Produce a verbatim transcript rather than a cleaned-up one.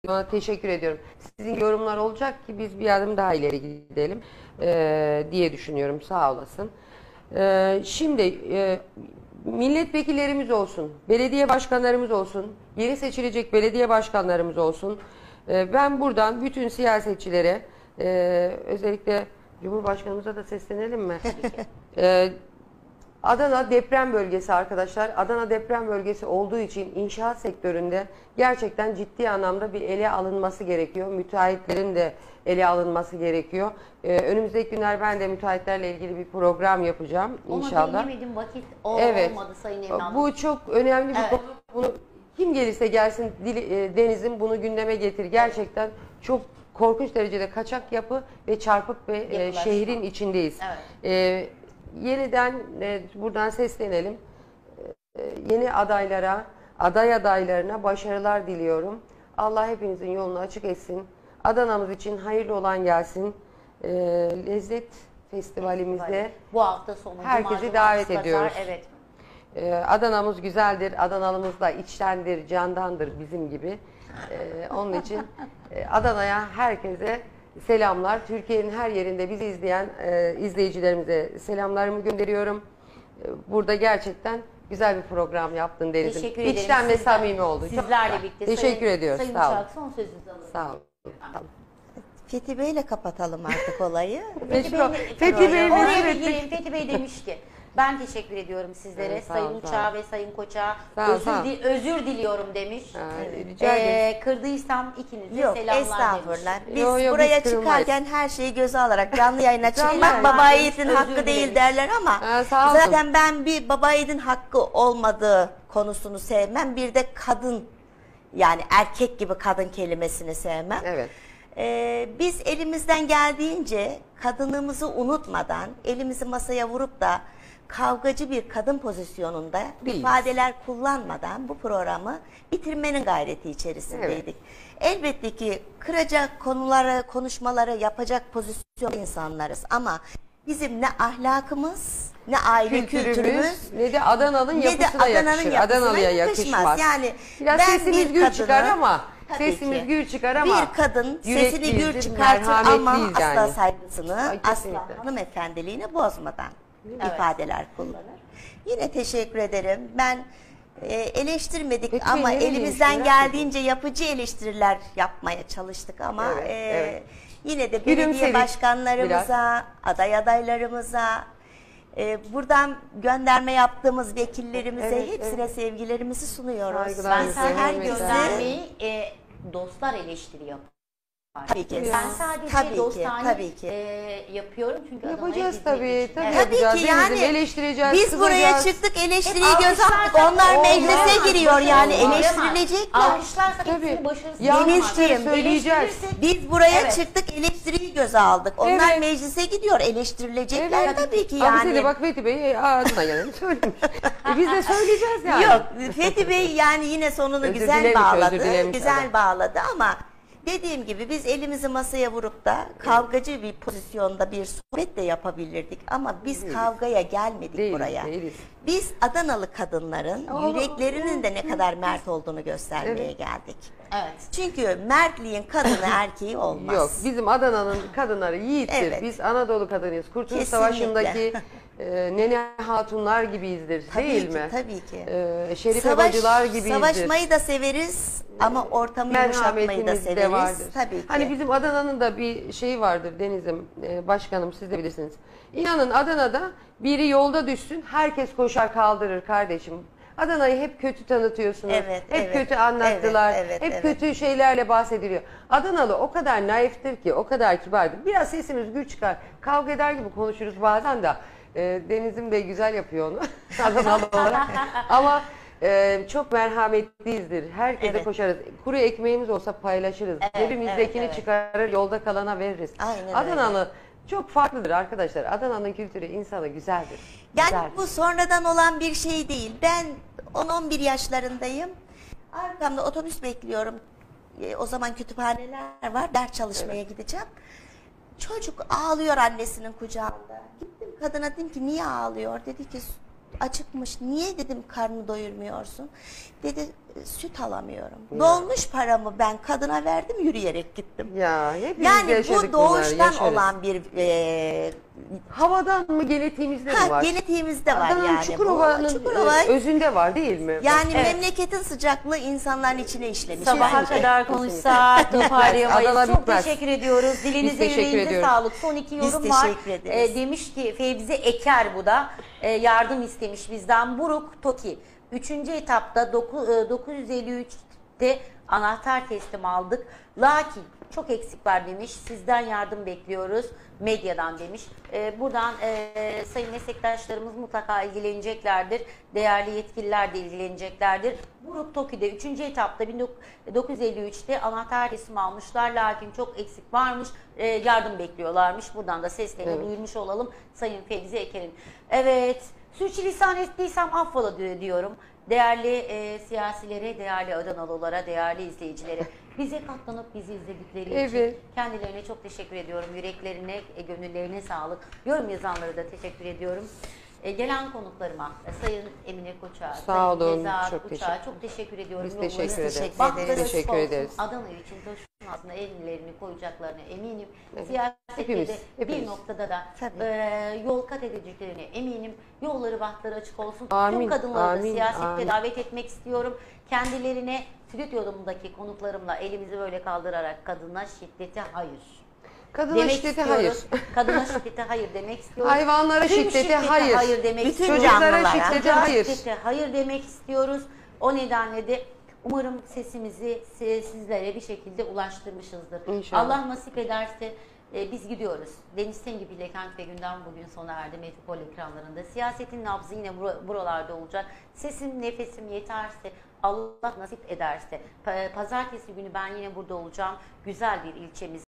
Ona teşekkür ediyorum. Sizin yorumlar olacak ki biz bir adım daha ileri gidelim e, diye düşünüyorum. Sağ olasın. E, şimdi e, milletvekillerimiz olsun, belediye başkanlarımız olsun, yeni seçilecek belediye başkanlarımız olsun. E, ben buradan bütün siyasetçilere, e, özellikle Cumhurbaşkanımıza da seslenelim mi? e, Adana deprem bölgesi arkadaşlar. Adana deprem bölgesi olduğu için inşaat sektöründe gerçekten ciddi anlamda bir ele alınması gerekiyor. Müteahhitlerin de ele alınması gerekiyor. Ee, önümüzdeki günler ben de müteahhitlerle ilgili bir program yapacağım inşallah. Ama bilemedim, vakit o evet. olmadı Sayın Emine. Bu çok önemli bir evet. konu. Bunu, kim gelirse gelsin Deniz'in bunu gündeme getir. Gerçekten evet. çok korkunç derecede kaçak yapı ve çarpık ve e, şehrin içindeyiz. Evet. Ee, Yeniden e, buradan seslenelim. E, yeni adaylara, aday adaylarına başarılar diliyorum. Allah hepinizin yolunu açık etsin. Adana'mız için hayırlı olan gelsin. E, Lezzet Festivalimizde bu hafta sonu herkesi davet pazar, ediyoruz. Evet. E, Adana'mız güzeldir. Adanalımız da içtendir, candandır bizim gibi. E, onun için e, Adana'ya herkese selamlar. Türkiye'nin her yerinde bizi izleyen e, izleyicilerimize selamlarımı gönderiyorum. E, burada gerçekten güzel bir program yaptın Deniz'im. Teşekkür ederim. İçten ve samimi oldu. Sizlerle birlikte. Teşekkür sayın, ediyoruz. Sayın Sağ olun. Uçak, son sözünüzü alalım. Sağ olun. Tamam. Fethi Bey'le kapatalım artık olayı. Fethi Bey, Fethi Bey, oraya bir girelim. Fethi Bey demiş ki, ben teşekkür ediyorum sizlere. Evet, Sayın ol, Uçak'a ve Sayın Koç'a özür, di özür diliyorum demiş. Ha, rica ee, kırdıysam ikinize Yok, selamlar estağfurullah. demiş. Biz yo, yo, buraya biz çıkarken her şeyi göze alarak canlı yayına Canlı çıkmak yayın. baba yiğidin Özür hakkı dilerim. değil derler ama Ha, sağ olsun. zaten ben bir baba yiğidin hakkı olmadığı konusunu sevmem. Bir de kadın, yani erkek gibi kadın kelimesini sevmem. Evet. Ee, biz elimizden geldiğince kadınlığımızı unutmadan, elimizi masaya vurup da kavgacı bir kadın pozisyonunda Değiliz. ifadeler kullanmadan bu programı bitirmenin gayreti içerisindeydik. Evet. Elbette ki kıracak konuları, konuşmaları yapacak pozisyon insanlarız ama bizim ne ahlakımız, ne aile kültürümüz, kültürümüz ne de Adana'nın yapısı da yakışır. Adanalı'ya yakışmaz. Yani biraz ben sesimiz gür çıkar ama Tabii sesimiz ki. gür çıkar ama bir kadın sesini yürekliyizdir, gür çıkartır ama merhametliyiz asla yani. saygısını, Ay, asla kesinlikle. hanımefendiliğini bozmadan Evet. ifadeler kullanır. Yine teşekkür ederim. Ben e, eleştirmedik Peki, ama nereye elimizden eleştiriler geldiğince yapıcı eleştiriler yapmaya çalıştık ama Evet, e, evet. yine de belediye Gülümsedik başkanlarımıza, aday adaylarımıza, e, buradan gönderme yaptığımız vekillerimize Evet, hepsine evet. sevgilerimizi sunuyoruz. Saygılar, Ben Güzel, sadece güzel. göndermeyi e, dostlar eleştiri yapar. Tabii ki. Ben sadece Tabii ki, dostane tabii ki. E, yapıyorum çünkü Yapacağız Adana'ya gitmek tabii, için. tabii. Evet. Tabii yapacağız. ki Deniz'im, yani eleştireceğiz, biz buraya kızacağız. çıktık eleştiriyi Hep göze aldık. alkışlarsak Onlar olmaz, meclise giriyor yani olmaz. eleştirilecekler. Alkışlarsak Tabii. hepsini başarısız Yanlışları yapamaz. söyleyeceğiz. Eleştirirsek- Biz buraya Evet. çıktık eleştiriyi göze aldık. Onlar Evet. meclise gidiyor eleştirilecekler Evet. tabii ki Ama yani. sen de bak Fethi Bey e, ağzına geleni söylemiş. e, biz de söyleyeceğiz yani. Yok Fethi Bey yani yine sonunu Özür güzel dilemiş, bağladı. özür dilemiş, Güzel evet. bağladı ama dediğim gibi biz elimizi masaya vurup da kavgacı bir pozisyonda bir sohbet de yapabilirdik ama biz Değiliz. kavgaya gelmedik Değiliz, buraya. değiliz. Biz Adanalı kadınların Aa, yüreklerinin de ne kadar mert olduğunu göstermeye Evet. geldik. Evet. Çünkü mertliğin kadını erkeği olmaz. Yok, bizim Adana'nın kadınları yiğittir. Evet. Biz Anadolu kadınıyız. Kurtuluş Kesinlikle. Savaşı'ndaki e, nene hatunlar gibiyizdir, Tabii değil ki, mi? tabii ki. E, Şerife Savaş- bacılar gibiyizdir. Savaşmayı da severiz ama ortamı yumuşatmayı da Merhametimiz de severiz. vardır. Tabii ki. Hani bizim Adana'nın da bir şeyi vardır Deniz'im, e, başkanım siz de bilirsiniz. İnanın Adana'da biri yolda düşsün herkes koşar kaldırır kardeşim. Adana'yı hep kötü tanıtıyorsunuz. Evet, hep evet, kötü anlattılar. evet, evet, hep evet. kötü şeylerle bahsediliyor. Adanalı o kadar naiftir ki, o kadar kibardır. Biraz sesimiz gür çıkar. Kavga eder gibi konuşuruz bazen de. E, Deniz'im de güzel yapıyor onu. Adanalı olarak. Ama e, çok merhametliyizdir. Herkese Evet. koşarız. Kuru ekmeğimiz olsa paylaşırız. Evet, Cebimizdekini evet, evet. çıkarır, yolda kalana veririz. Aynen öyle. Adanalı çok farklıdır arkadaşlar. Adana'nın kültürü insanı güzeldir. Yani Güzeldir. bu sonradan olan bir şey değil. Ben on on bir yaşlarındayım. Arkamda otobüs bekliyorum. E, o zaman kütüphaneler var. Ders çalışmaya gideceğim. Çocuk ağlıyor annesinin kucağında. Gittim kadına dedim ki niye ağlıyor? Dedi ki acıkmış. Niye dedim karnını doyurmuyorsun? Dedi süt alamıyorum. Dolmuş paramı ben kadına verdim, yürüyerek gittim. Ya hepimiz Yani yaşadık bu bunları, doğuştan yaşarız. olan bir e, Havadan mı, genetiğimizde mi ha, var? genetiğimizde var Adana'nın yani. Çukurova'nın bu. Çukurova, e, özünde var değil mi? yani Evet. memleketin sıcaklığı insanların içine işlemiş. Sabaha Kesinlikle, kadar kesinlikle. konuşsak toparlayamayız. Adalar Çok bitmez. teşekkür ediyoruz. Dilinize, teşekkür yüreğinize ediyoruz. sağlık. Son iki Biz yorum var. teşekkür ederiz. Ee, demiş ki Fevzi Eker bu da e, yardım istemiş bizden. Buruk Toki. Üçüncü etapta dokuz yüz elli üçte anahtar teslim aldık. Lakin çok eksik var demiş. Sizden yardım bekliyoruz. Medyadan demiş. Ee, buradan e, sayın meslektaşlarımız mutlaka ilgileneceklerdir. Değerli yetkililer de ilgileneceklerdir. Buruk Toki'de üçüncü etapta bin dokuz yüz elli üçte anahtar teslim almışlar. Lakin çok eksik varmış. E, yardım bekliyorlarmış. Buradan da seslerini Evet. duyurmuş olalım Sayın Fevzi Eker'in. Evet. Sürçülisan ettiysem affola diyorum. Değerli e, siyasilere, değerli Adanalılara, değerli izleyicilere, bize katlanıp bizi izledikleri için Evet. kendilerine çok teşekkür ediyorum. Yüreklerine, e, gönüllerine sağlık. Yorum yazanlara da teşekkür ediyorum. E, gelen konuklarıma, e, Sayın Emine Koç'a, Sağ Sayın olun, Ceza çok Koç'a teşekkür- çok teşekkür ediyorum. Biz Yolları teşekkür ederiz. Teşekkür Bahtları ederiz. açık Teşekkür olsun. ederiz. Adana için taşın altına ellerini koyacaklarına eminim. Evet. Siyasette Hepimiz, de hepimiz. bir noktada da Tabii. e, yol kat edeceklerine eminim. Yolları bahtları açık olsun. Amin, Tüm kadınları da amin, siyasette amin. davet etmek istiyorum. Kendilerine stüdyomdaki konuklarımla elimizi böyle kaldırarak kadına şiddete hayır. Kadına demek şiddete istiyoruz. hayır. Kadına şiddete hayır demek istiyoruz. Hayvanlara Tüm şiddete hayır. hayır demek Bütün istiyoruz. Çocuklara canlılara. şiddete hayır. Şiddete hayır demek istiyoruz. O nedenle de umarım sesimizi si- sizlere bir şekilde ulaştırmışızdır. İnşallah. Allah nasip ederse e, biz gidiyoruz. Deniz Tengi ile Kent ve Gündem bugün sona erdi Metropol ekranlarında. Siyasetin nabzı yine bura- buralarda olacak. Sesim, nefesim yeterse, Allah nasip ederse. Pa- Pazartesi günü ben yine burada olacağım. Güzel bir ilçemiz.